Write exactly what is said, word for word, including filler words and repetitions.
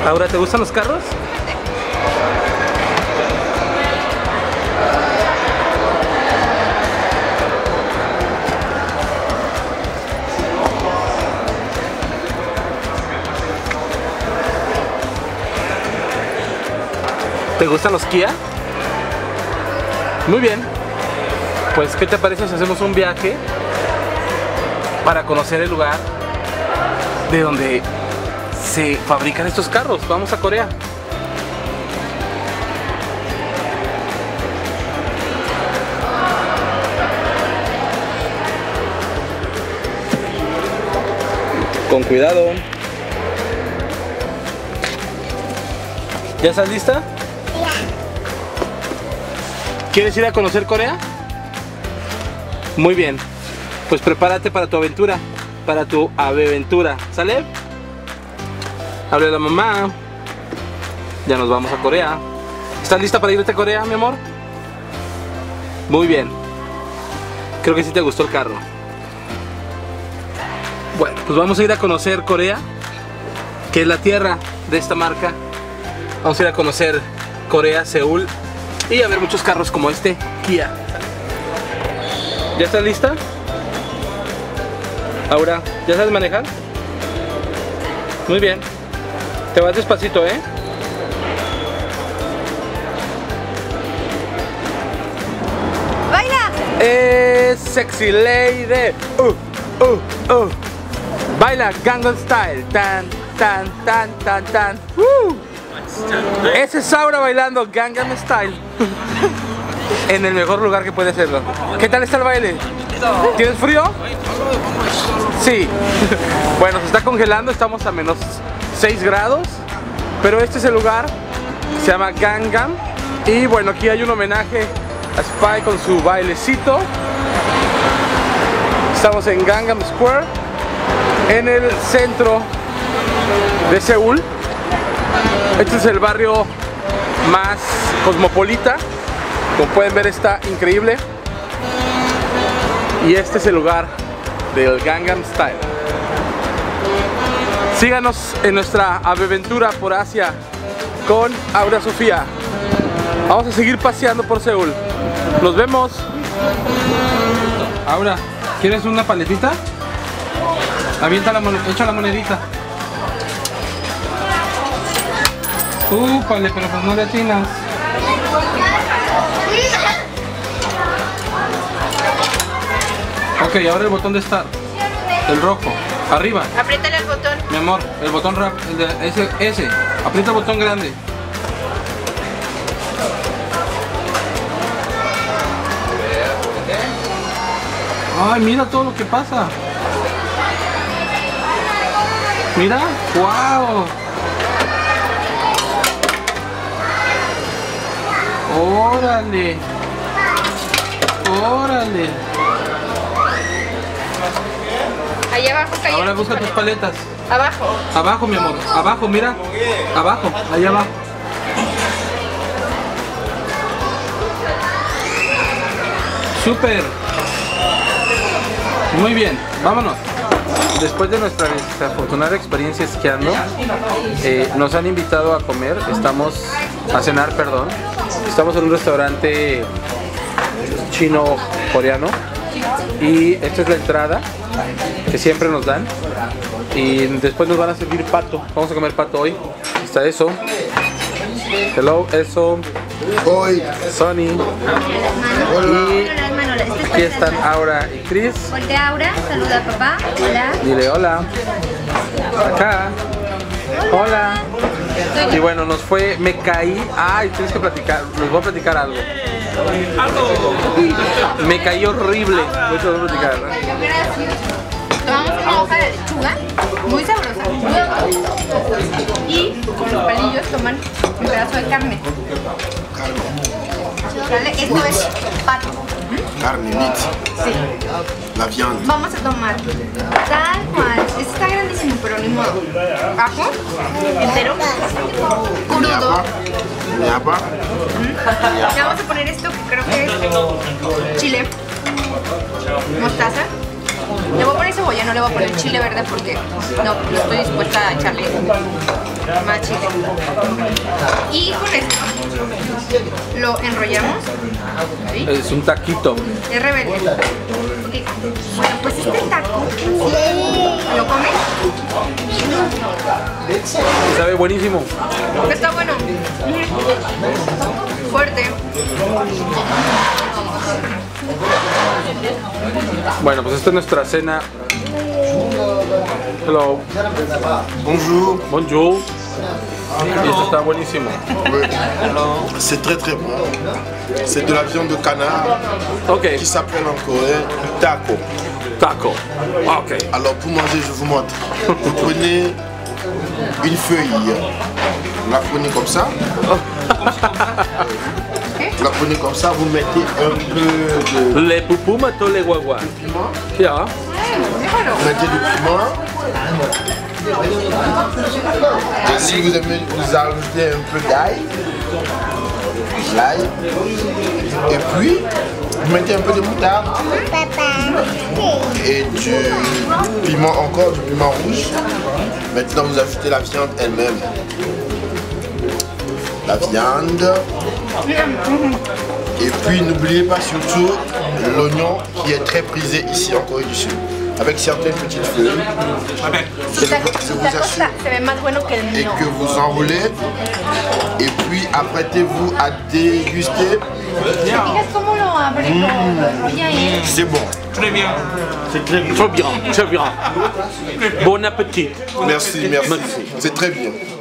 Aura, ¿te gustan los carros? ¿Te gustan los Kia? Muy bien. Pues, ¿qué te parece si hacemos un viaje para conocer el lugar de donde se fabrican estos carros? Vamos a Corea. Con cuidado. ¿Ya estás lista? ¿Quieres ir a conocer Corea? Muy bien. Pues prepárate para tu aventura, para tu aventura. ¿Sale? Hable a la mamá. Ya nos vamos a Corea. ¿Estás lista para irte a Corea, mi amor? Muy bien. Creo que sí te gustó el carro. Bueno, pues vamos a ir a conocer Corea, que es la tierra de esta marca. Vamos a ir a conocer Corea, Seúl, y a ver muchos carros como este Kia. ¿Ya estás lista? Aura, ¿ya sabes manejar? Muy bien. Te vas despacito, ¿eh? ¡Baila! ¡Eh, sexy lady! ¡Uh, uh, uh! Baila Gangnam Style. Tan, tan, tan, tan, tan. ¡Uh! Ese es Aura bailando Gangnam Style. En el mejor lugar que puede hacerlo. ¿Qué tal está el baile? ¿Tienes frío? Sí. Bueno, se está congelando, estamos a menos seis grados. Pero este es el lugar, se llama Gangnam. Y bueno, aquí hay un homenaje a Spy con su bailecito. Estamos en Gangnam Square, en el centro de Seúl. Este es el barrio más cosmopolita. Como pueden ver, está increíble. Y este es el lugar del Gangnam Style. Síganos en nuestra aventura por Asia con Aura Sofía. Vamos a seguir paseando por Seúl. Nos vemos. Aura, ¿quieres una paletita? Avienta la monedita, echa la monedita. Uh, pale, pero pues no le atinas. Ok, ahora el botón de start. El rojo. Arriba. Apriétale el botón. Mi amor, el botón rap, el de ese, ese. Aprieta el botón grande. Ay, mira todo lo que pasa. Mira, wow. Órale. Órale. Ahí abajo cayó. Ahora busca tus paletas. Abajo. Abajo, mi amor. Abajo, mira. Abajo, allá abajo. Súper. Muy bien, vámonos. Después de nuestra desafortunada experiencia esquiando, eh, nos han invitado a comer. Estamos a cenar, perdón. Estamos en un restaurante chino-coreano. Y esta es la entrada que siempre nos dan. Y después nos van a servir pato. Vamos a comer pato hoy. Está eso. Hello, eso. Hoy. Sonny. Y aquí están Aura y Chris. Voltea Aura, saluda a papá. Hola. Dile hola. Acá. Hola. Y bueno, nos fue, me caí. Ay, tienes que platicar, les voy a platicar algo. Me caí horrible. Voy a platicar. Tomamos una hoja de lechuga, muy sabrosa. Y con los palillos toman un pedazo de carne. ¿Vale? Esto es pato. Carne, meat. Sí. La viande. Vamos a tomar tal cual. Este está grandísimo, pero ni modo. Ajo entero, crudo. Ñapa. Le vamos a poner esto que creo que es chile, mostaza. Le voy a poner cebolla. rojo, ya no le voy a poner chile verde porque no, no estoy dispuesta a echarle más chile. Y con esto lo enrollamos. ¿Sí? Es un taquito. Es rebelde. Okay. Bueno, pues este taco lo comes. Sabe buenísimo. Está bueno. Fuerte. Bueno, pues esta es nuestra cena. Hello. Bonjour. Bonjour. Y esto está buenísimo. Oui. C'est très très bon. C'est de la viande de canard Ok. qui s'appelle en coréen taco. Taco. Ok. Alors pour manger, je vous montre. Vous prenez une feuille, vous la prenez comme ça. Vous la prenez comme ça, vous mettez un peu de Le pupumato le guagua. piment. Ya. Vous mettez du piment. Et si vous aimez, vous ajoutez un peu d'ail. L'ail. Et puis, vous mettez un peu de moutarde. Et du piment encore, du piment rouge. Maintenant, vous ajoutez la viande elle-même. La viande. Et puis, n'oubliez pas surtout l'oignon qui est très prisé ici en Corée du Sud. Avec certaines petites feuilles. Su taco, su taco está- se ve más bueno que el Et mío. que vous enroulez. Et puis, apprêtez-vous à déguster. ¿Fijas cómo lo abre? Lo, lo enrolla ahí. C'est bon. Très bien. C'est très bien. Très bien. Très bien. Bon appétit. Merci, merci. C'est très bien.